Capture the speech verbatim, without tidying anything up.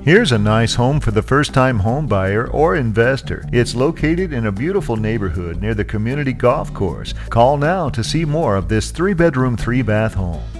Here's a nice home for the first-time home buyer or investor. It's located in a beautiful neighborhood near the community golf course. Call now to see more of this three-bedroom, three-bath home.